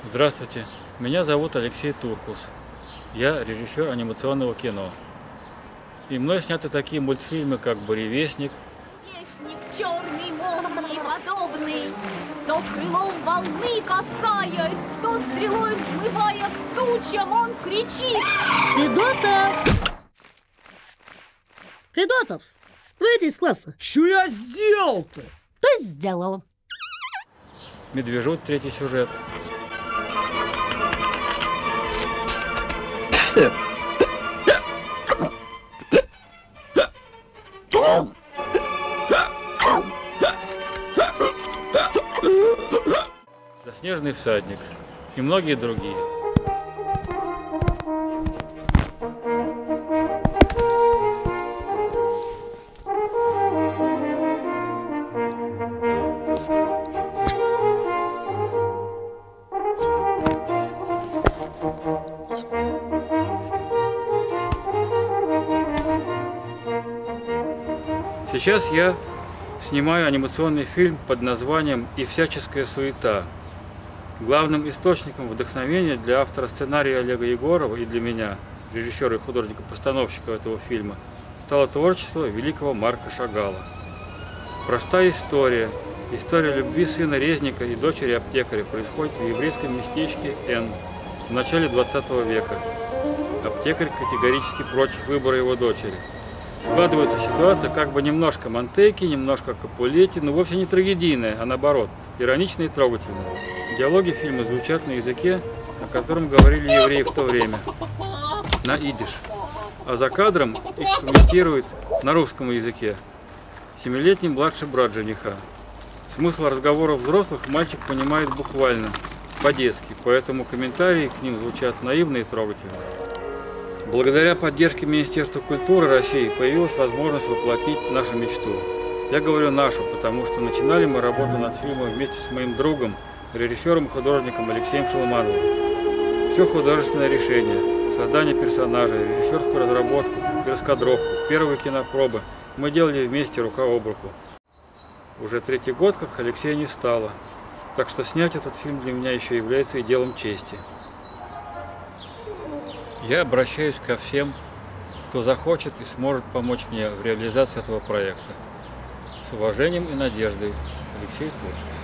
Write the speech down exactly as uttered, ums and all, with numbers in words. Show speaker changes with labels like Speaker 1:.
Speaker 1: Здравствуйте, меня зовут Алексей Туркус. Я режиссер анимационного кино. И мной сняты такие мультфильмы, как «Буревестник»,
Speaker 2: Вестник черный, молнии подобный, то крылом волны касаясь, то стрелой взмывая к тучам, он кричит:
Speaker 3: Федотов! Федотов, выйди из класса.
Speaker 4: Что я сделал-то?
Speaker 3: Ты сделал.
Speaker 1: «Медвежут» третий сюжет. «Заснеженный всадник» и многие другие. Сейчас я снимаю анимационный фильм под названием «И всяческая суета». Главным источником вдохновения для автора сценария Олега Егорова и для меня, режиссера и художника-постановщика этого фильма, стало творчество великого Марка Шагала. Простая история, история любви сына резника и дочери аптекаря происходит в еврейском местечке Н в начале двадцатого века. Аптекарь категорически против выбора его дочери. Складывается ситуация как бы немножко Монтеки, немножко Капулетти, но вовсе не трагедийная, а наоборот, ироничная и трогательная. Диалоги фильма звучат на языке, на котором говорили евреи в то время, на идиш. А за кадром их комментирует на русском языке семилетний младший брат жениха. Смысл разговоров взрослых мальчик понимает буквально, по-детски, поэтому комментарии к ним звучат наивно и трогательно. Благодаря поддержке Министерства культуры России появилась возможность воплотить нашу мечту. Я говорю нашу, потому что начинали мы работу над фильмом вместе с моим другом, режиссером и художником Алексеем Шаломановым. Все художественное решение, создание персонажей, режиссерскую разработку и раскадровку, первые кинопробы мы делали вместе рука об руку. Уже третий год, как Алексея не стало, так что снять этот фильм для меня еще является и делом чести. Я обращаюсь ко всем, кто захочет и сможет помочь мне в реализации этого проекта. С уважением и надеждой, Алексей Туркус.